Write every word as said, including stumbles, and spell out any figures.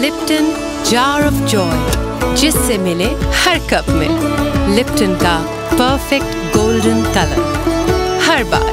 Lipton jar of joy, जिससे मिले हर कप में लिप्टन का परफेक्ट गोल्डन कलर। हर बार